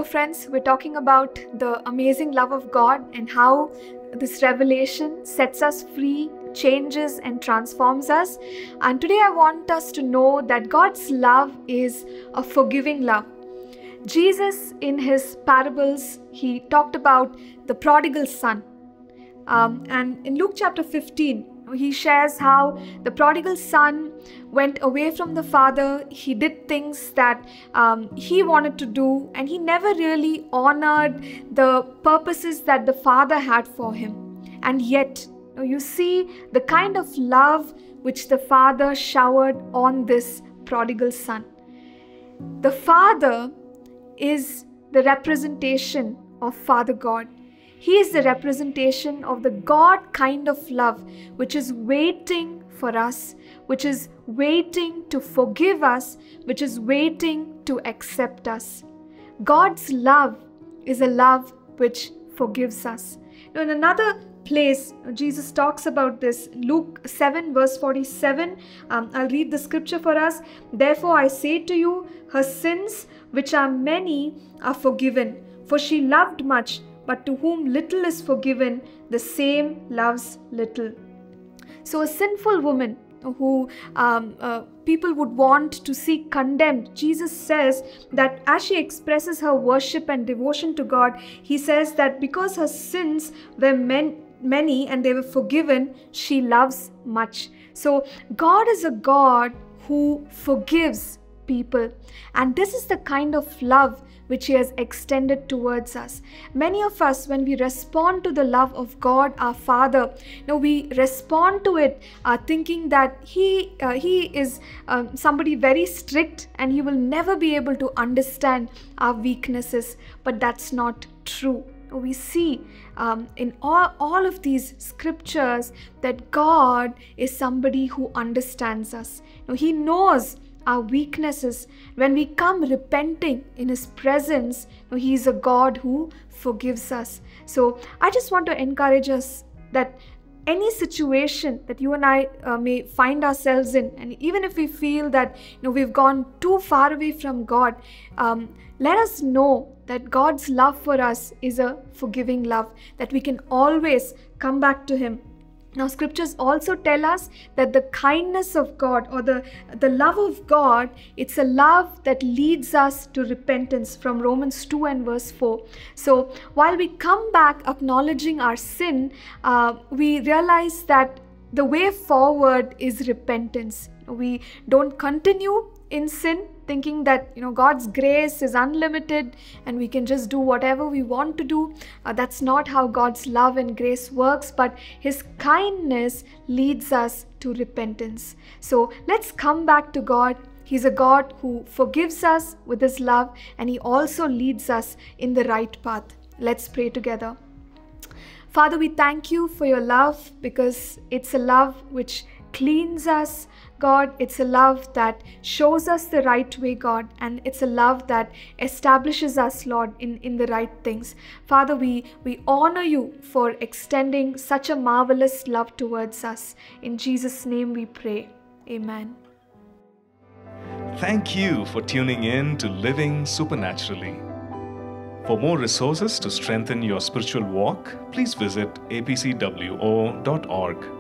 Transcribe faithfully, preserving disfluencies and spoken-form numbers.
friends, we're talking about the amazing love of God and how this revelation sets us free, changes and transforms us. And today I want us to know that God's love is a forgiving love. Jesus, in his parables, he talked about the prodigal son. Um, and in Luke chapter fifteen, he shares how the prodigal son went away from the father. He did things that um, he wanted to do, and he never really honored the purposes that the father had for him. And yet, you see the kind of love which the father showered on this prodigal son. The father is the representation of Father God. He is the representation of the God kind of love which is waiting for us, which is waiting to forgive us, which is waiting to accept us. God's love is a love which forgives us. Now, in another place, Jesus talks about this. Luke seven verse forty-seven. Um, I'll read the scripture for us. Therefore I say to you, her sins, which are many, are forgiven. For she loved much, but to whom little is forgiven, the same loves little. So a sinful woman who um, uh, people would want to see condemned, Jesus says that as she expresses her worship and devotion to God, he says that because her sins were men, many and they were forgiven, she loves much. So God is a God who forgives people, and this is the kind of love which he has extended towards us. Many of us, when we respond to the love of God our Father, you know, we respond to it uh, thinking that he uh, he is um, somebody very strict and he will never be able to understand our weaknesses. But that's not true. We see um, in all, all of these scriptures that God is somebody who understands us. You know, he knows our weaknesses. When we come repenting in his presence, you know, he is a God who forgives us. So I just want to encourage us that any situation that you and I uh, may find ourselves in, and even if we feel that you know we've gone too far away from God, um, let us know that God's love for us is a forgiving love, that we can always come back to him. Now, scriptures also tell us that the kindness of God, or the, the love of God, it's a love that leads us to repentance, from Romans two and verse four. So while we come back acknowledging our sin, uh, we realize that the way forward is repentance. We don't continue in sin thinking that you know God's grace is unlimited and we can just do whatever we want to do. Uh, that's not how God's love and grace works, but his kindness leads us to repentance. So let's come back to God. He's a God who forgives us with his love, and he also leads us in the right path. Let's pray together. Father, we thank you for your love, because it's a love which cleans us, God. It's a love that shows us the right way, God, and it's a love that establishes us, Lord, in, in the right things. Father, we, we honor you for extending such a marvelous love towards us. In Jesus' name we pray. Amen. Thank you for tuning in to Living Supernaturally. For more resources to strengthen your spiritual walk, please visit a p c w o dot org.